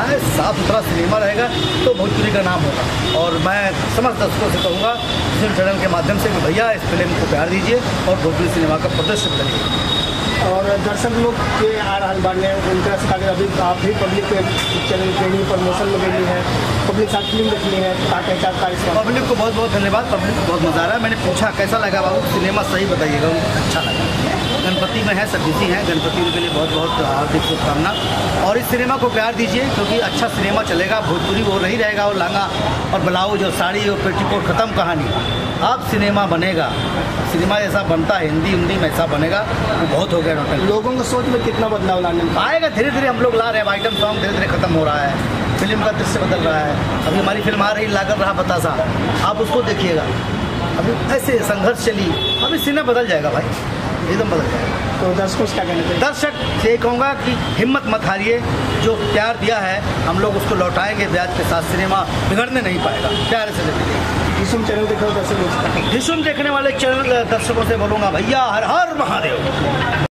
रहा है, साफ सुथरा सिनेमा रहेगा तो भोजपुरी का नाम होगा। और मैं समस्त दर्शकों से कहूँगा फिल्म चैनल के माध्यम से कि भैया इस फिल्म को प्यार दीजिए और भोजपुरी सिनेमा का प्रदर्शन करिए। और दर्शक लोग के आ रहा बाढ़ने उनका अगर अभी आप भी पब्लिक के चैनल ट्रेनिंग प्रमोशन में गई है, पब्लिक साथ फिल्म देखनी है, पब्लिक को बहुत बहुत धन्यवाद। पब्लिक को बहुत मज़ा आ रहा है। मैंने पूछा कैसा लगा बाबू सिनेमा, सही बताइएगा, अच्छा लगा। गणपति में है, सब बिजी हैं, गणपति उनके लिए बहुत बहुत हार्दिक शुभकामना। और इस सिनेमा को प्यार दीजिए क्योंकि अच्छा सिनेमा चलेगा। भोजपुरी वो नहीं रहेगा, वो लहंगा और ब्लाउज और साड़ी और पेटीकोट खत्म कहानी। अब सिनेमा बनेगा, सिनेमा जैसा बनता है हिंदी में ऐसा बनेगा, वो बहुत हो गया टोटल। लोगों को सोच में कितना बदलाव लाने आएगा, धीरे धीरे हम लोग ला रहे हैं। आइटम सॉन्ग धीरे धीरे खत्म हो रहा है, फिल्म का दृश्य बदल रहा है। अभी हमारी फिल्म आ रही लागत रहा बतासा, आप उसको देखिएगा। अभी ऐसे संघर्ष चली, अभी सिनेमा बदल जाएगा भाई, एकदम बदल जाएगा। तो दर्शकों से क्या कहना चाहिए? दर्शक ये कहूँगा कि हिम्मत मत हारिए, जो प्यार दिया है हम लोग उसको लौटाएंगे ब्याज के साथ। सिनेमा बिगड़ने नहीं पाएगा, प्यार से देखिए। डिशुम चैनल देखो दर्शकों, डिशुम देखने वाले चैनल दर्शकों से बोलूँगा भैया हर हर महादेव।